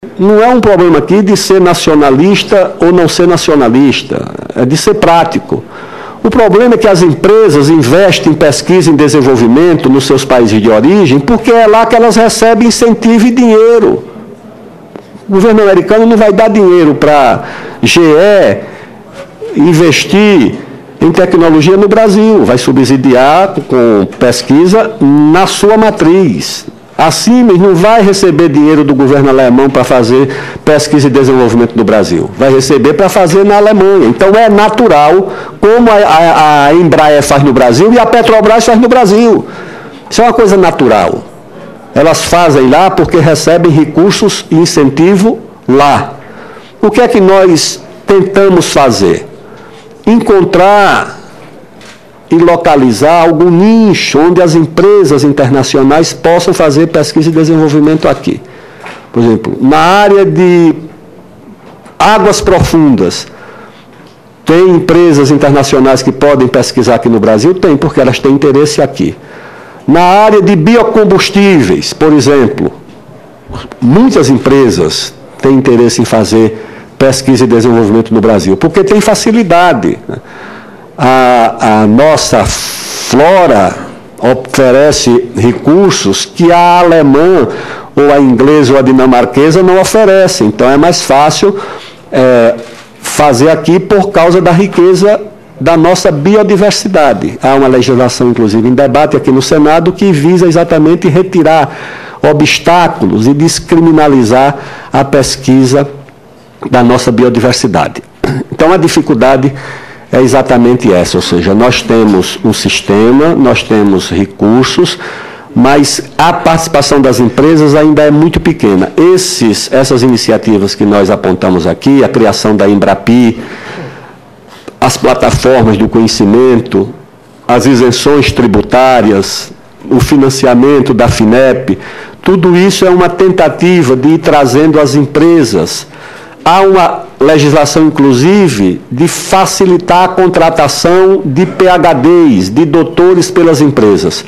Não é um problema aqui de ser nacionalista ou não ser nacionalista, é de ser prático. O problema é que as empresas investem em pesquisa e desenvolvimento nos seus países de origem, porque é lá que elas recebem incentivo e dinheiro. O governo americano não vai dar dinheiro para GE investir em tecnologia no Brasil, vai subsidiar com pesquisa na sua matriz. A Siemens não vai receber dinheiro do governo alemão para fazer pesquisa e desenvolvimento no Brasil. Vai receber para fazer na Alemanha. Então é natural, como a Embraer faz no Brasil e a Petrobras faz no Brasil. Isso é uma coisa natural. Elas fazem lá porque recebem recursos e incentivo lá. O que é que nós tentamos fazer? Encontrar e localizar algum nicho onde as empresas internacionais possam fazer pesquisa e desenvolvimento aqui. Por exemplo, na área de águas profundas, tem empresas internacionais que podem pesquisar aqui no Brasil? Tem, porque elas têm interesse aqui. Na área de biocombustíveis, por exemplo, muitas empresas têm interesse em fazer pesquisa e desenvolvimento no Brasil, porque tem facilidade. A nossa flora oferece recursos que a alemã, ou a inglesa, ou a dinamarquesa não oferecem. Então, é mais fácil fazer aqui por causa da riqueza da nossa biodiversidade. Há uma legislação, inclusive, em debate aqui no Senado, que visa exatamente retirar obstáculos e descriminalizar a pesquisa da nossa biodiversidade. Então, a dificuldade é exatamente essa, ou seja, nós temos um sistema, nós temos recursos, mas a participação das empresas ainda é muito pequena. Essas iniciativas que nós apontamos aqui, a criação da Embrapi, as plataformas do conhecimento, as isenções tributárias, o financiamento da FINEP, tudo isso é uma tentativa de ir trazendo as empresas. Há uma legislação, inclusive, de facilitar a contratação de PhDs, de doutores pelas empresas.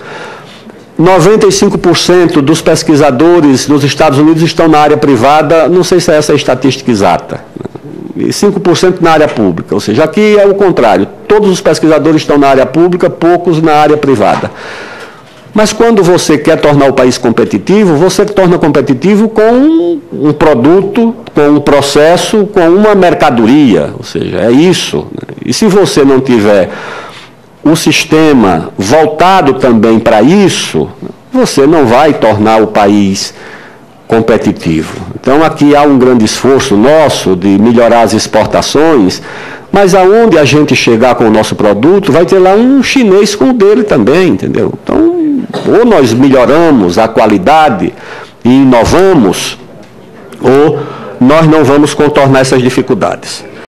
95% dos pesquisadores nos Estados Unidos estão na área privada, não sei se é essa a estatística exata, e 5% na área pública, ou seja, aqui é o contrário, todos os pesquisadores estão na área pública, poucos na área privada. Mas quando você quer tornar o país competitivo, você torna competitivo com um produto, com um processo, com uma mercadoria, ou seja, é isso. E se você não tiver um sistema voltado também para isso, você não vai tornar o país competitivo. Então, aqui há um grande esforço nosso de melhorar as exportações, mas aonde a gente chegar com o nosso produto, vai ter lá um chinês com o dele também, entendeu? Então, ou nós melhoramos a qualidade e inovamos, ou nós não vamos contornar essas dificuldades.